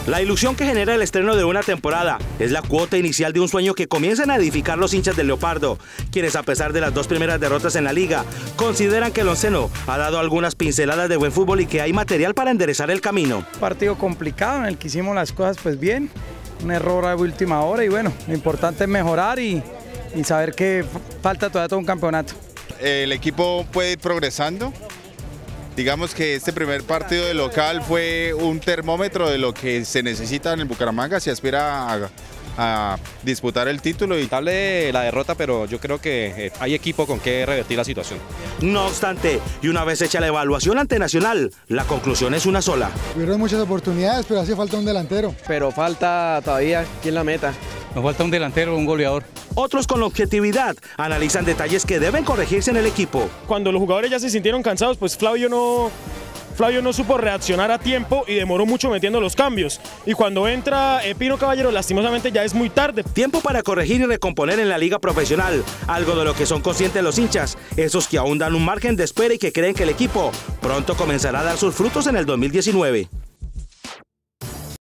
La ilusión que genera el estreno de una temporada es la cuota inicial de un sueño que comienzan a edificar los hinchas del Leopardo, quienes a pesar de las 2 primeras derrotas en la liga, consideran que el onceno ha dado algunas pinceladas de buen fútbol y que hay material para enderezar el camino. Partido complicado en el que hicimos las cosas pues bien, un error a última hora y bueno, lo importante es mejorar y saber que falta todavía todo un campeonato. El equipo puede ir progresando. Digamos que este primer partido de local fue un termómetro de lo que se necesita en el Bucaramanga, se aspira a disputar el título. Lamentable la derrota, pero yo creo que hay equipo con que revertir la situación. No obstante, y una vez hecha la evaluación ante Nacional, la conclusión es una sola. Hubieron muchas oportunidades, pero hace falta un delantero. Pero falta todavía quién la meta. Nos falta un delantero, un goleador. Otros con objetividad analizan detalles que deben corregirse en el equipo. Cuando los jugadores ya se sintieron cansados, pues Flavio no supo reaccionar a tiempo y demoró mucho metiendo los cambios. Y cuando entra Pino Caballero, lastimosamente ya es muy tarde. Tiempo para corregir y recomponer en la liga profesional, algo de lo que son conscientes los hinchas, esos que aún dan un margen de espera y que creen que el equipo pronto comenzará a dar sus frutos en el 2019.